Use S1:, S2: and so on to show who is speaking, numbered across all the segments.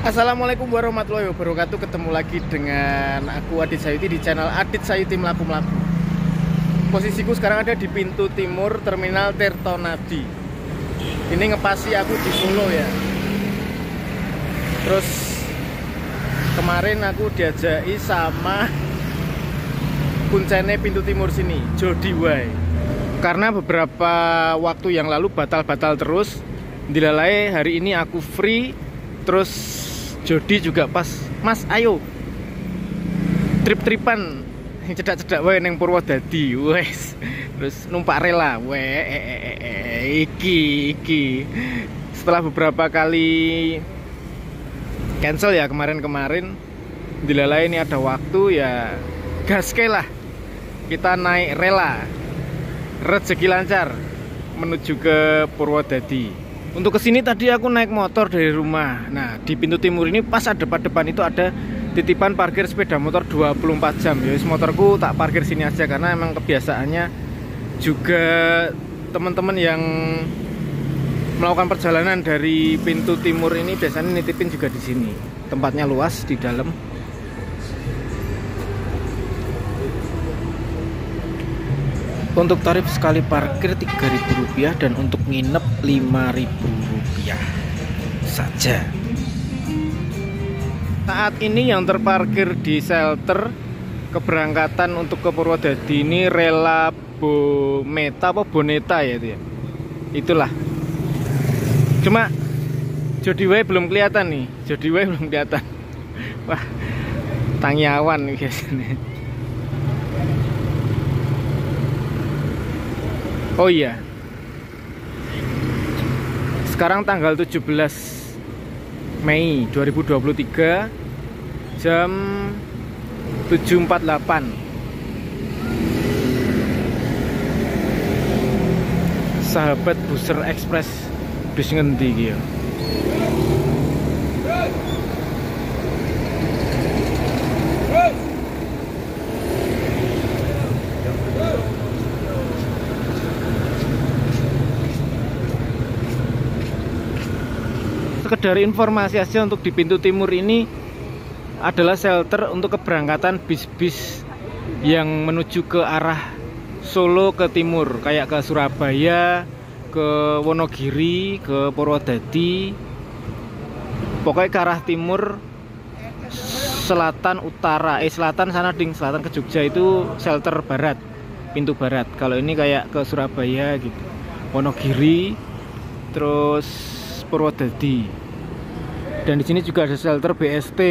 S1: Assalamualaikum warahmatullahi wabarakatuh. Ketemu lagi dengan aku Adit Sayuti di channel Adit Sayuti Melaku-Melaku. Posisiku sekarang ada di pintu timur Terminal Tirtonadi. Ini ngepasi aku di Solo ya. Terus kemarin aku diajaki sama kuncene pintu timur sini, Jody Way. Karena beberapa waktu yang lalu batal-batal terus, dilalai hari ini aku free. Terus Jody juga pas, Mas ayo trip-tripan cedak-cedak wae neng Purwodadi wes. Terus numpak rela iki setelah beberapa kali cancel ya kemarin dilalai ini ada waktu ya gaske lah, kita naik rela, rezeki lancar menuju ke Purwodadi. Untuk kesini tadi aku naik motor dari rumah. Nah di pintu timur ini pas ada depan itu ada titipan parkir sepeda motor 24 jam. Ya motorku tak parkir sini aja karena emang kebiasaannya juga teman-teman yang melakukan perjalanan dari pintu timur ini biasanya nitipin juga di sini. Tempatnya luas di dalam. Untuk tarif sekali parkir Rp3.000 dan untuk nginep Rp5.000 saja. Saat ini yang terparkir di shelter keberangkatan untuk ke Purwodadi ini rela Bometa apa Boneta ya itu ya. Itulah. Cuma Jody Way belum kelihatan nih. Jody Way belum kelihatan. Wah, tangyawan nih guys. Oh iya, sekarang tanggal 17 Mei 2023 jam 7.48. Sahabat Buser Express bis ngendi iki ya? Sekedar informasi aja, untuk di pintu timur ini adalah shelter untuk keberangkatan bis-bis yang menuju ke arah Solo ke timur, kayak ke Surabaya, ke Wonogiri, ke Purwodadi, pokoknya ke arah timur, selatan, utara, selatan sana ding, selatan ke Jogja itu shelter barat, pintu barat. Kalau ini kayak ke Surabaya gitu, Wonogiri, terus Purwodadi. Dan di sini juga ada shelter BST.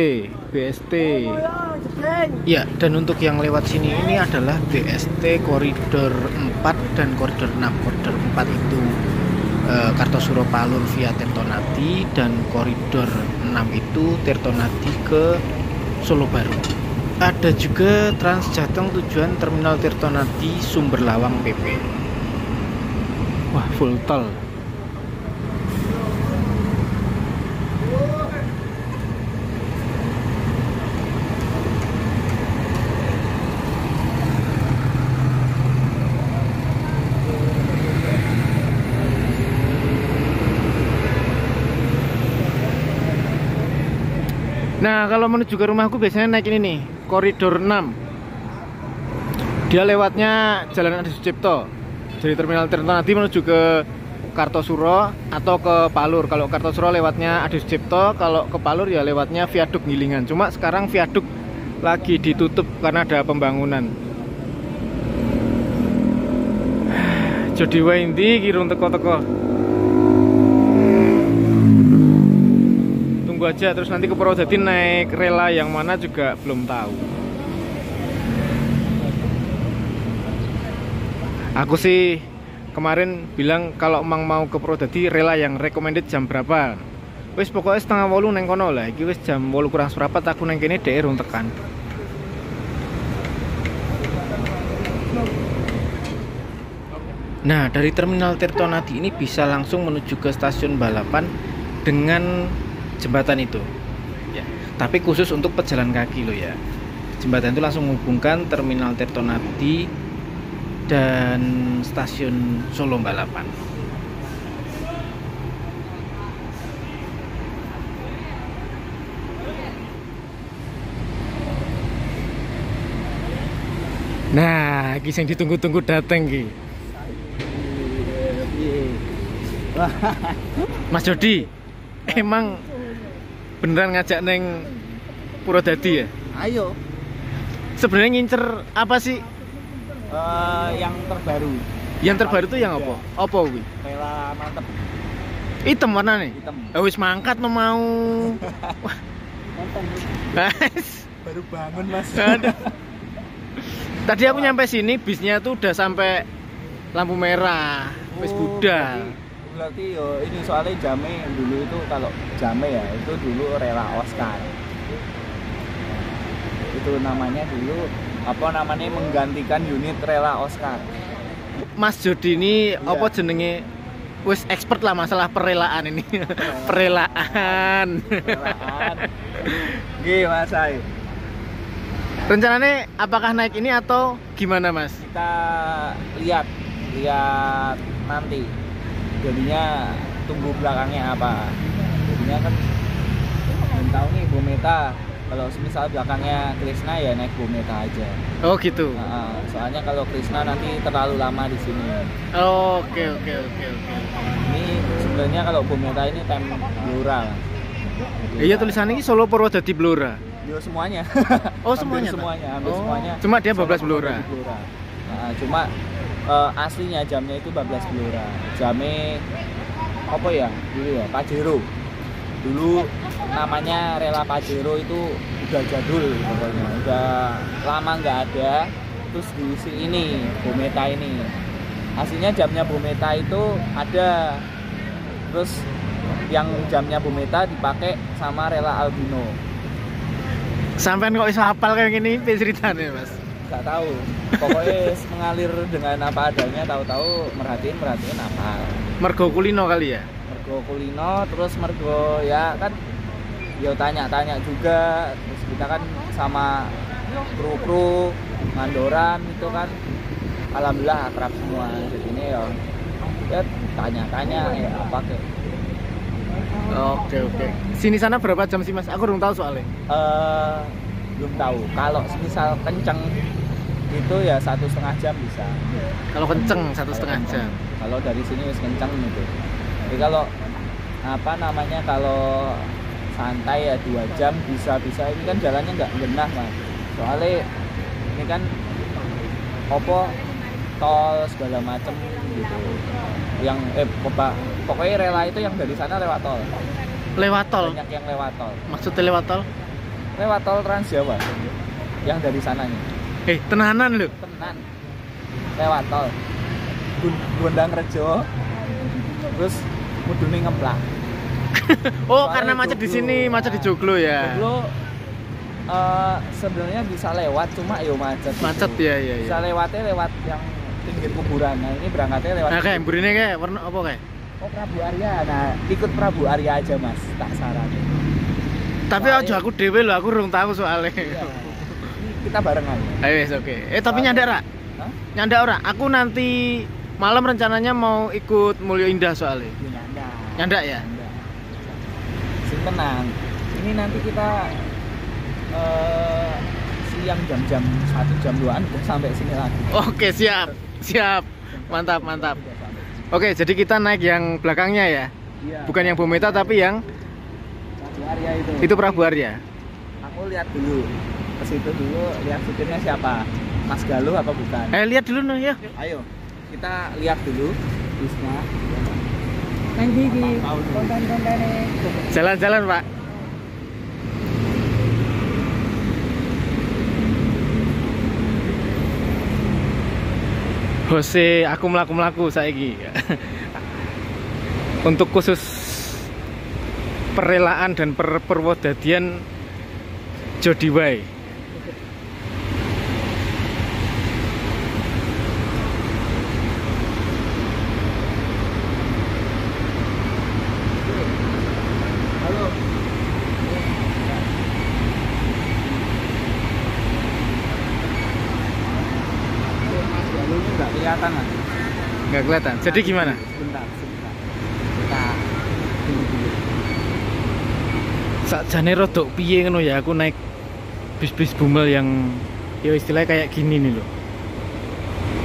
S1: Ya, dan untuk yang lewat sini ini adalah BST koridor 4 dan koridor 6. Koridor 4 itu Kartosuro Palur via Tirtonadi, dan koridor 6 itu Tirtonadi ke Solo Baru. Ada juga Transjateng tujuan Terminal Tirtonadi Sumber Lawang PP. Wah, full tol. Nah, kalau menuju ke rumahku biasanya naik ini nih, koridor 6. Dia lewatnya Jalan Adi Sucipto. Dari Terminal Tirtonadi menuju ke Kartosuro atau ke Palur. Kalau Kartosuro lewatnya Adi Sucipto, kalau ke Palur ya lewatnya Viaduk Gilingan. Cuma sekarang viaduk lagi ditutup karena ada pembangunan. Jody Way ndi kirung teko-teko. Aja, terus nanti ke Purwodadi naik rela yang mana juga belum tahu. Aku sih kemarin bilang kalau emang mau ke Purwodadi rela yang recommended jam berapa. Wis pokoknya 7:30 neng kono lah. Iki wis jam 8 kurang seprapat aku neng kene dhek urung tekan. Nah, dari Terminal Tirtonadi ini bisa langsung menuju ke stasiun balapan dengan jembatan itu ya, tapi khusus untuk pejalan kaki loh ya. Jembatan itu langsung menghubungkan Terminal Tirtonadi dan stasiun Solo Balapan. Nah, iki sing ditunggu-tunggu dateng iki. Mas Jody, emang beneran ngajak neng Purwodadi ya?
S2: Ayo.
S1: Sebenarnya ngincer apa sih?
S2: Yang terbaru.
S1: Yang terbaru tuh yang apa? Apa kuwi?
S2: Rela mantep.
S1: Hitam warna nih?
S2: Hitam.
S1: Wis mangkat no mau. Guys,
S2: Baru bangun mas.
S1: aduh. Tadi aku nyampe sini bisnya tuh udah sampai lampu merah, wis budal.
S2: Berarti yo ini soalnya Jame dulu itu kalau Jame ya itu dulu rela Oscar. Itu namanya dulu apa namanya menggantikan unit rela Oscar.
S1: Mas Jody ini
S2: Iya.
S1: apa jenenge? Wis expert lah masalah perelaan ini. Perelaan.
S2: Relaan. Nggih Mas Ai.
S1: Rencananya apakah naik ini atau gimana Mas?
S2: Kita lihat nanti. Jadinya tunggu belakangnya apa. Jadinya kan belum tahu nih Bometa. Kalau misal belakangnya Krishna ya naik Bometa aja.
S1: Oh gitu.
S2: Soalnya kalau Krishna nanti terlalu lama di sini.
S1: Oke.
S2: Ini sebenarnya kalau Bometa ini time Blora.
S1: Iya tulisannya ini Solo Purwodadi Blora.
S2: Yo semuanya.
S1: Oh semuanya.
S2: Hampir semuanya.
S1: Cuma dia
S2: Solo
S1: 12 Blora.
S2: Blora. Cuma aslinya jamnya itu 12 Blora. Jamnya apa ya? Dulu ya Pajero. Dulu namanya Rela Pajero itu udah jadul pokoknya. Udah lama nggak ada. Terus diisi ini Bometa ini. Aslinya jamnya Bometa itu ada. Terus yang jamnya Bometa dipakai sama Rela Albino.
S1: Sampai kok bisa hafal kayak gini ceritanya Mas?
S2: Gak tahu. Pokoknya mengalir dengan apa adanya. Tahu-tahu merhatiin apa.
S1: Mergo kulino kali ya?
S2: Mergo kulino, terus mergo ya kan. Yo tanya-tanya juga. Terus kita kan sama kru Mandoran itu kan. Alhamdulillah akrab semua. Jadi ini ya tanya-tanya ya apa kayak.
S1: Oke. Sini sana berapa jam sih Mas? Aku belum tahu soalnya.
S2: Belum tahu. Kalau misal kenceng itu ya 1,5 jam bisa.
S1: Kalau kenceng 1,5 jam.
S2: Kalau dari sini wis kenceng gitu. Jadi kalau apa namanya kalau santai ya 2 jam bisa. Ini kan jalannya nggak genah Mas. Soalnya ini kan opo tol segala macem gitu. Yang pokoknya rela itu yang dari sana lewat tol.
S1: Lewat tol?
S2: Banyak yang lewat tol.
S1: Maksudnya lewat tol?
S2: Lewat tol Trans Jawa. Yang dari sananya.
S1: Tenanan lho.
S2: Tenan. Lewat tol. Gondang Rejo. Terus mudune ngemplak.
S1: Oh, karena macet di sini, macet di Joglo ya.
S2: Joglo sebenarnya bisa lewat cuma yo macet.
S1: Macet
S2: gitu.
S1: ya.
S2: Bisa lewatnya lewat yang pinggir kuburan. Nah, ini berangkatnya lewat.
S1: Nah, kayak burine kayak warna apa kayak?
S2: Oh, Prabu Arya. Nah, ikut Prabu Arya aja Mas, tak saranin.
S1: Tapi aja aku dhewe lho, aku urung tahu soalnya.
S2: Iya. Ini kita barengan.
S1: Ayo wes oke. Tapi nyandak ra?
S2: Hah?
S1: Nyandak ora? Aku nanti malam rencananya mau ikut Mulyo Indah soalnya.
S2: Ya, nyandak.
S1: Nyandak ya?
S2: Nyandak. Sing tenang. Ini nanti kita siang jam 1 jam 2an udah sampai sini lagi.
S1: Oke, siap. Mantap. Oke, jadi kita naik yang belakangnya ya.
S2: Iya.
S1: Bukan yang Bometa tapi yang
S2: Prabu Arya itu.
S1: itu Prabu Arya.
S2: Aku lihat dulu. Ke situ dulu lihat supirnya siapa. Mas Galuh apa bukan?
S1: Lihat dulu no ya.
S2: Ayo. Kita lihat dulu bisnya. Nanti di konten-kontennya.
S1: Jalan-jalan, Pak. Hose aku melaku saiki. Untuk khusus perelaan dan perwodadian Jody Way.
S2: Halo. Mas Galuhnya nggak kelihatan Mas.
S1: Nggak kelihatan. Jadi gimana?
S2: Sebentar. Kita tunggu dulu.
S1: Sakjane rodok piye ngono ya aku naik bis-bis bumel yang ya istilahnya kayak gini nih loh.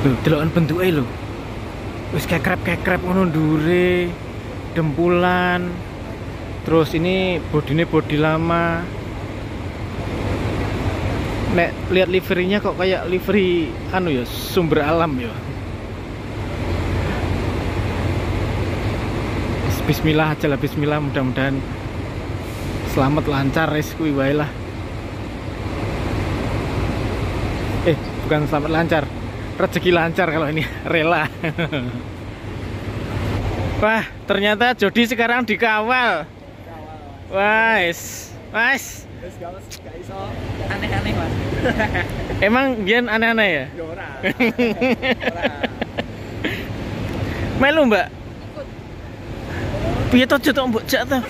S1: Lho, delokan bentuke lho. Wis kekrep-kekrep ngono ndure, dempulan. Terus ini bodine bodi lama. Nek lihat liverinya kok kayak livery anu ya, sumber alam ya. Bismillah aja lah, bismillah, mudah-mudahan selamat lancar res kuwi wae lah. Bukan selamat lancar, rezeki lancar kalau ini rela. Wah, ternyata Jody sekarang dikawal. Wais.
S2: Gak iso aneh-aneh Mas.
S1: Emang biyen aneh-aneh ya?
S2: Ya ora.
S1: Melu Mbak. Piye to tok mbok jak to?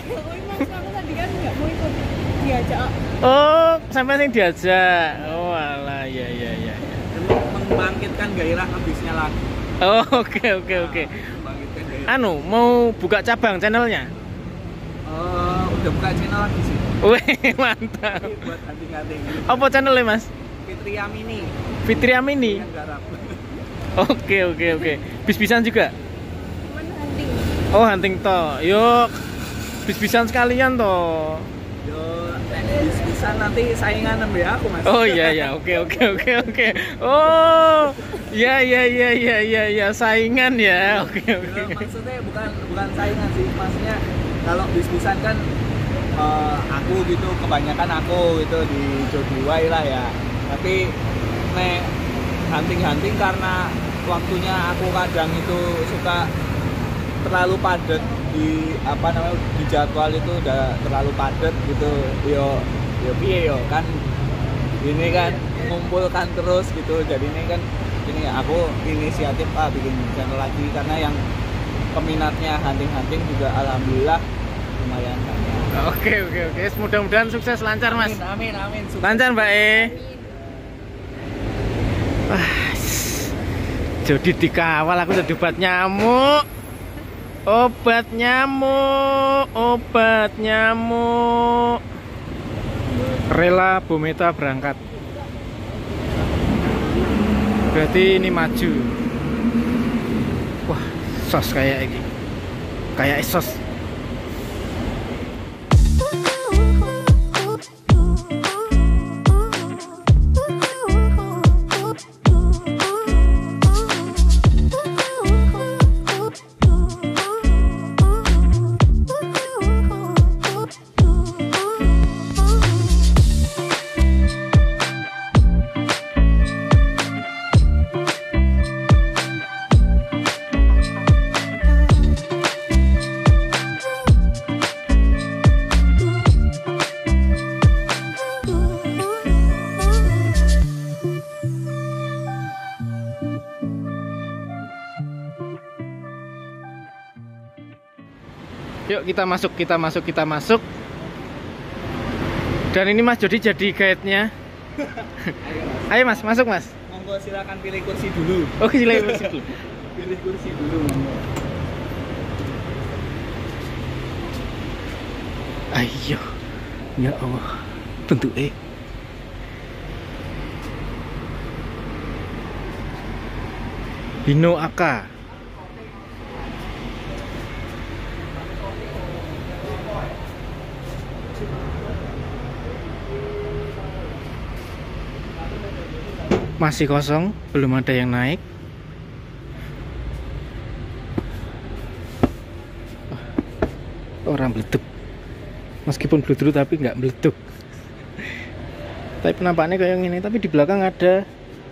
S1: Oh, sampai yang diajak. Oh alah, ya.
S2: Membangkitkan gairah habisnya lagi.
S1: Oh, oke. Anu, mau buka cabang channelnya?
S2: Udah buka channel lagi sih.
S1: Wih, mantap.
S2: Buat hunting-hunting.
S1: Apa channelnya Mas?
S2: Fitria Mini.
S1: Fitria Mini.
S2: Yang garap.
S1: Oke. Bis-bisan juga?
S3: Hunting.
S1: Oh, hunting toh. Yuk, bis-bisan sekalian toh.
S2: Yo, bis-bisan nanti saingan sama aku Mas.
S1: Oh iya, oke. Oh, iya, saingan ya. Oke.
S2: Maksudnya bukan saingan sih, maksudnya kalau bis-bisan kan aku gitu, kebanyakan aku itu di Jodiwai lah ya. Tapi nek hunting karena waktunya aku kadang itu suka terlalu padat di di jadwal itu udah terlalu padat gitu. Yo piye yo kan ini kan mengumpulkan terus gitu. Jadi ini kan aku inisiatif bikin channel lagi karena yang peminatnya hunting juga alhamdulillah lumayan banyak.
S1: Oke. Mudah-mudahan sukses lancar Mas.
S2: Amin. Sukses.
S1: Lancar Mbak Jadi dikawal, aku jadi obat nyamuk. Rela Bometa berangkat. Berarti ini maju. Wah, sos kayak ini. Kayak sos. Yuk kita masuk. Dan ini Mas Jody jadi guide-nya. Ayo Mas, masuk Mas.
S2: Monggo silakan pilih kursi dulu.
S1: Oke, silakan kursi dulu.
S2: Pilih kursi dulu monggo.
S1: Ayo. Ya Allah. Bentuknya. Hino Aka. Masih kosong, belum ada yang naik. Orang meleduk. Meskipun bluetooth tapi nggak meleduk. Tapi penampakannya kayak gini. Tapi di belakang ada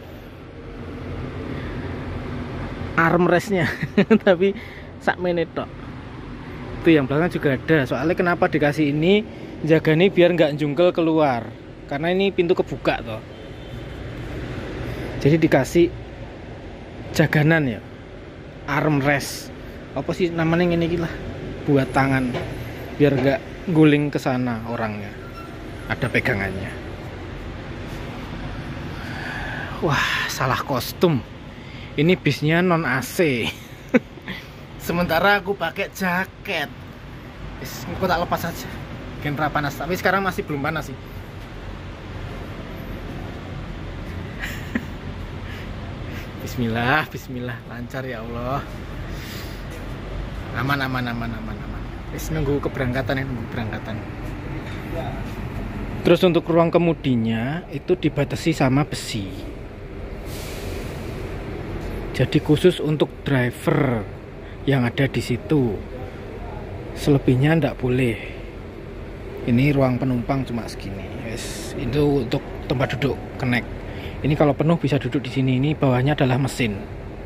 S1: armrestnya. Tapi sak menit tok. Itu yang belakang juga ada. Soalnya kenapa dikasih ini? Jaga nih biar nggak jungkel keluar. Karena ini pintu kebuka toh. Jadi dikasih jaganan ya, armrest. Apa sih namanya ini lah, buat tangan biar nggak guling ke sana orangnya. Ada pegangannya. Wah, salah kostum. Ini bisnya non AC. Sementara aku pakai jaket. Aku tak lepas aja. Genre panas, tapi sekarang masih belum panas sih. Bismillah, bismillah, lancar ya Allah. Aman. Wis nunggu keberangkatan ya, nunggu keberangkatan. Terus untuk ruang kemudinya itu dibatasi sama besi. Jadi khusus untuk driver yang ada di situ. Selebihnya ndak boleh. Ini ruang penumpang cuma segini. Yes, itu untuk tempat duduk connect. Ini kalau penuh bisa duduk di sini. Ini bawahnya adalah mesin.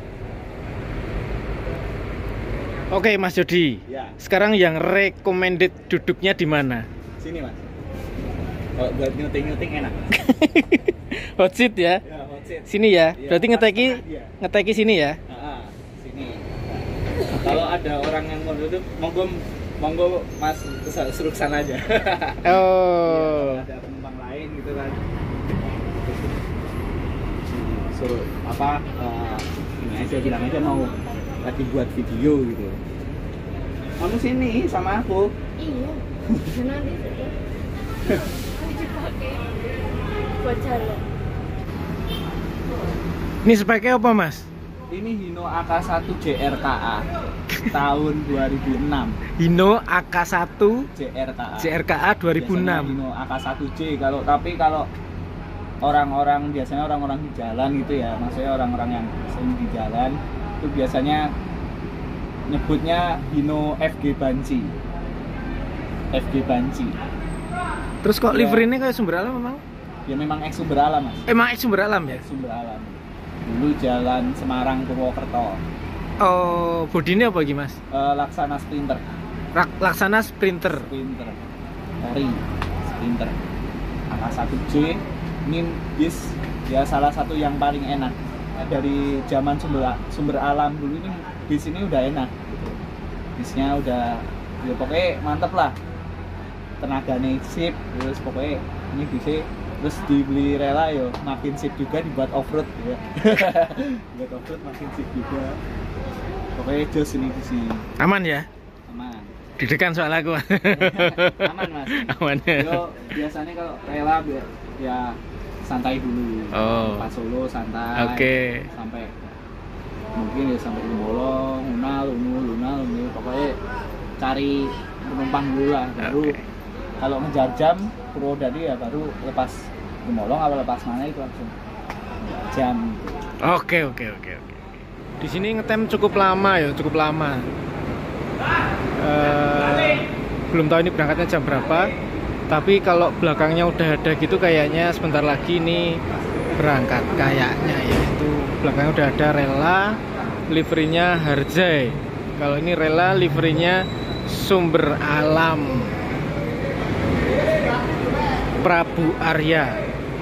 S1: Oke, Mas Jody.
S2: Ya.
S1: Sekarang yang recommended duduknya di mana?
S2: Sini, Mas. Kalau buat nyuting enak.
S1: Hot seat ya?
S2: Ya, hot seat.
S1: Sini ya.
S2: Iya,
S1: Berarti ngeteki sini ya?
S2: Sini. Kalau ada orang yang mau duduk, monggo Mas suruh sana aja.
S1: Oh.
S2: Ya, ada penumpang lain gitu kan. Suruh apa? Ini aja bilang aja mau lagi buat video gitu. Kamu sini sama aku.
S3: Iya. Nanti dipakai buat jalan.
S1: Ini speknya apa, Mas?
S2: Ini Hino AK1 JRKA tahun 2006.
S1: Hino AK1
S2: JRKA.
S1: JRKA 2006.
S2: Biasanya Hino AK1J kalau orang-orang biasanya orang-orang di jalan gitu ya, maksudnya orang-orang yang sering di jalan itu biasanya nyebutnya Hino FG Banci. FG Banci.
S1: Terus kok
S2: Ya.
S1: liverinya kayak Sumber Alam memang?
S2: Ya memang ex Sumber Alam, Mas.
S1: Emang Sumber Alam ya?
S2: Ex Sumber Alam. Dulu jalan Semarang Purwokerto.
S1: Oh, bodinya apa lagi, Mas?
S2: Laksana Sprinter.
S1: Laksana Sprinter.
S2: Sprinter. Ori Sprinter. AK1J ini bis ya salah satu yang paling enak. Dari zaman Sumber Alam dulu ini bis ini udah enak gitu. Bisnya udah ya pokoknya mantep lah, tenaganya sip, terus pokoknya ini bisa terus dibeli rela yo makin sip juga dibuat off-road ya. Buat off-road makin sip juga, pokoknya jos ini di sini
S1: Aman ya?
S2: aman.
S1: Deg-degan soal aku.
S2: Aman, Mas.
S1: Aman ya.
S2: Yo biasanya kalau rela ya santai dulu.
S1: Oh.
S2: Pas Solo santai.
S1: Oke.
S2: Sampai mungkin ya sampai Lumbolong, Lunal, pokoknya cari penumpang dulu lah. Baru
S1: Oke.
S2: kalau ngejar jam Purwodadi ya baru lepas Lumbolong atau lepas mana itu langsung jam.
S1: Oke. Di sini ngetem cukup lama ya, cukup lama. Belum tahu ini berangkatnya jam berapa. Tapi kalau belakangnya udah ada gitu kayaknya sebentar lagi ini berangkat kayaknya ya. Itu belakangnya udah ada rela, liverinya Harjai. Kalau ini rela liverinya Sumber Alam Prabu Arya.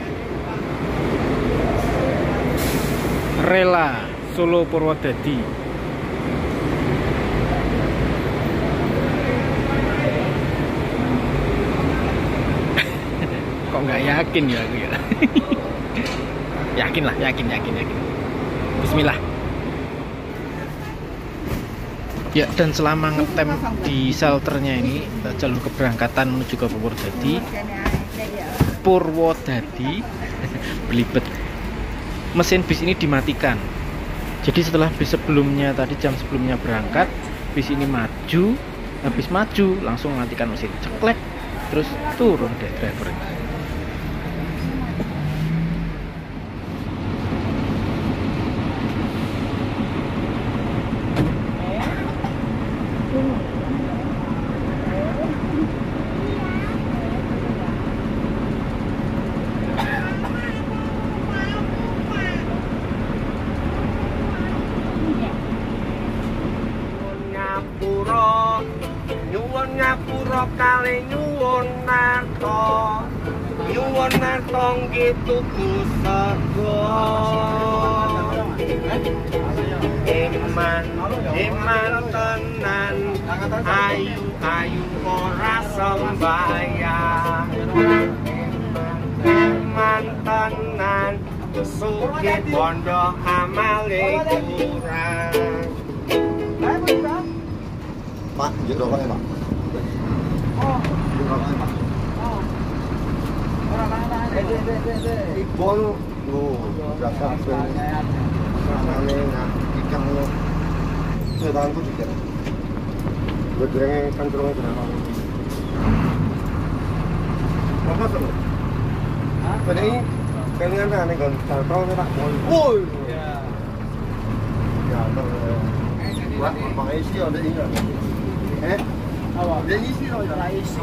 S1: Rela Solo Purwodadi. Kok nggak yakin ya aku ya? Yakin. Bismillah. Ya, dan selama ngetem di shelternya ini jalur keberangkatan menuju ke Purwodadi belibet. Mesin bis ini dimatikan. Jadi setelah bis sebelumnya tadi jam sebelumnya berangkat, bis ini maju, habis maju langsung matikan mesin, ceklek, terus turun deh drivernya.
S4: Nyuwun ngapura kali nyuwun narto gitu kusego iman tenan ayu ora sembayang iman tenan sugih bondo amale kurang.
S5: Pak, yuk rokoknya Pak. Yuk rokoknya Pak. Ibon, lu berasa rasane nak ikan lo. Saya tanganku juga. Gue gorengnya kan kurangnya berapa? Apa tuh? Pada ini kalian aneh kan? Tahu tak mau? Woi. Ya, Wah, Bang Isi ada ini. Ada isi loh, ada isi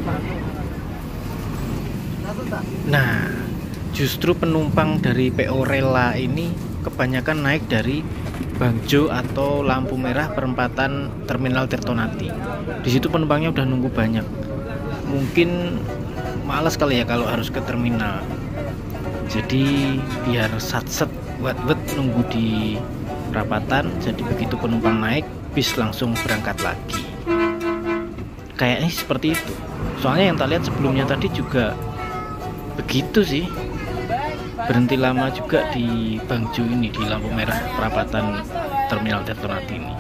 S1: Nah, justru penumpang dari PO Rela ini kebanyakan naik dari Bangjo atau lampu merah perempatan Terminal Tirtonadi. Di situ penumpangnya udah nunggu banyak. Mungkin malas kali ya kalau harus ke terminal. Jadi biar satset wet nunggu di perapatan. Jadi begitu penumpang naik, bis langsung berangkat lagi. Kayaknya seperti itu. Soalnya yang tak lihat sebelumnya tadi juga begitu sih. Berhenti lama juga di Bangjo ini, di lampu merah perapatan Terminal Tirtonadi ini.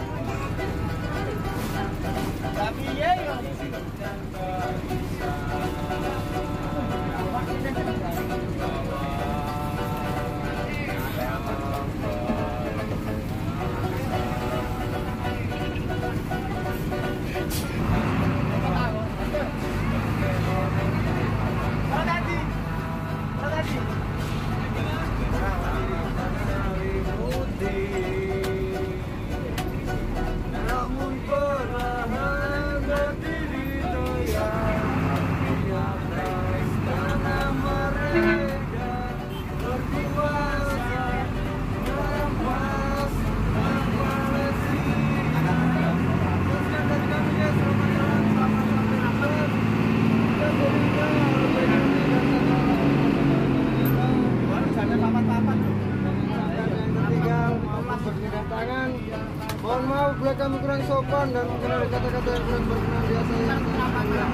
S5: Mohon maaf bila kami kurang sopan dan mungkin ada kata-kata yang kurang berkenan di saya.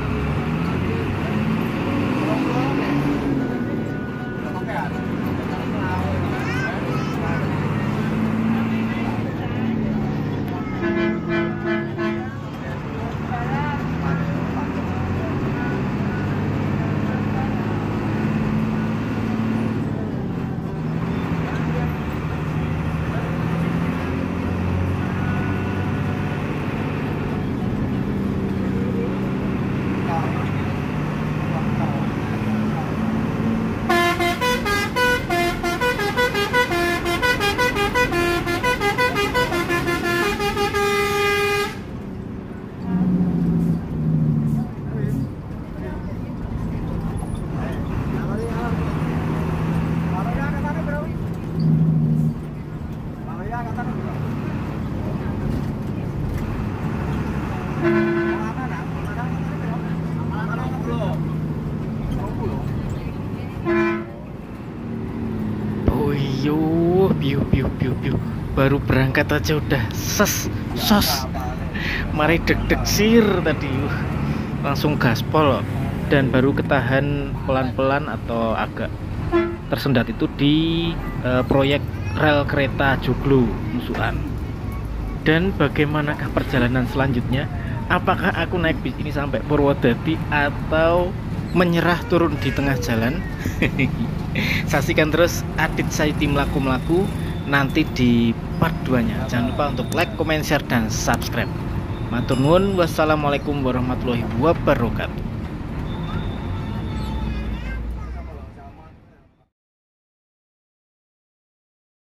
S1: Piu. Baru berangkat aja udah sos. Mari deg-deg sir tadi. Langsung gaspol loh. Dan baru ketahan pelan-pelan atau agak tersendat itu di proyek rel kereta Joglo Musuhan. Dan bagaimanakah perjalanan selanjutnya? Apakah aku naik bis ini sampai Purwodadi atau menyerah turun di tengah jalan? Saksikan terus Adit Saidi Melaku nanti di part 2-nya. Jangan lupa untuk like, comment, share, dan subscribe. Matur nuwun. Wassalamualaikum warahmatullahi wabarakatuh.